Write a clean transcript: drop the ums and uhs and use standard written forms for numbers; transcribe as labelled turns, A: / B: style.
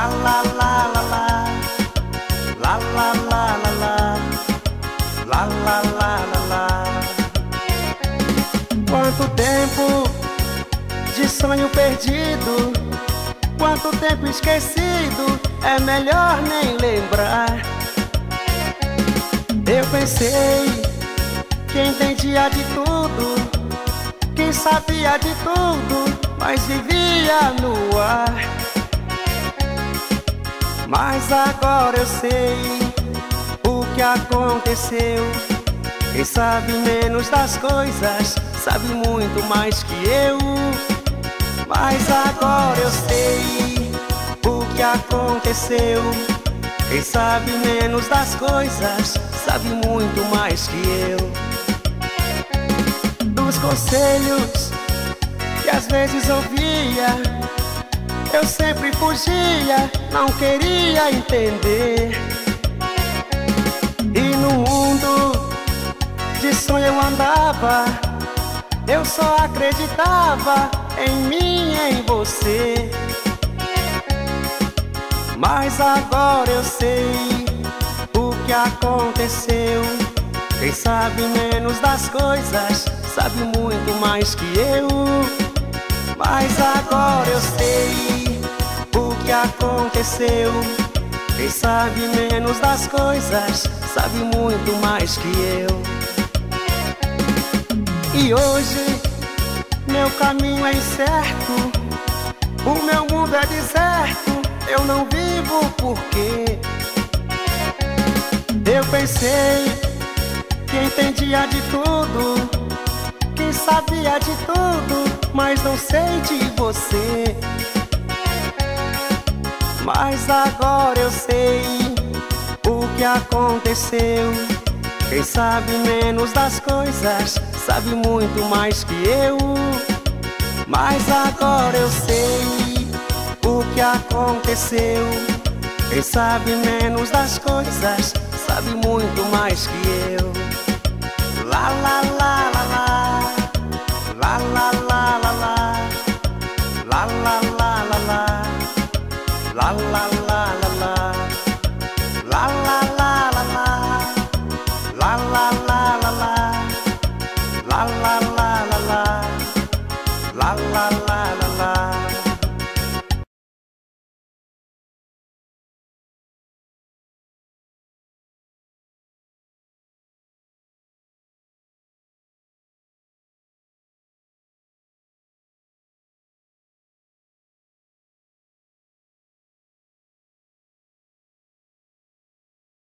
A: La la la la la, la la la la la, la la la la la. Quanto tempo de sonho perdido, quanto tempo esquecido, é melhor nem lembrar. Eu pensei que entendia de tudo, que sabia de tudo, mas vivia no ar. Mas agora eu sei o que aconteceu. Quem sabe menos das coisas sabe muito mais que eu. Mas agora eu sei o que aconteceu. Quem sabe menos das coisas sabe muito mais que eu. Dos conselhos que às vezes ouvia, eu sempre fugia, não queria entender. E no mundo de sonho eu andava, eu só acreditava em mim e em você. Mas agora eu sei o que aconteceu. Quem sabe menos das coisas sabe muito mais que eu. Mas agora eu sei o que aconteceu. Quem sabe menos das coisas sabe muito mais que eu. E hoje meu caminho é incerto, o meu mundo é deserto, eu não vivo porque eu pensei que entendia de tudo, que sabia de tudo, mas não sei de você. Mas agora eu sei o que aconteceu. Quem sabe menos das coisas sabe muito mais que eu. Mas agora eu sei o que aconteceu. Quem sabe menos das coisas sabe muito mais que eu. La la la la la, la la la la la, la la la la la, la la la la.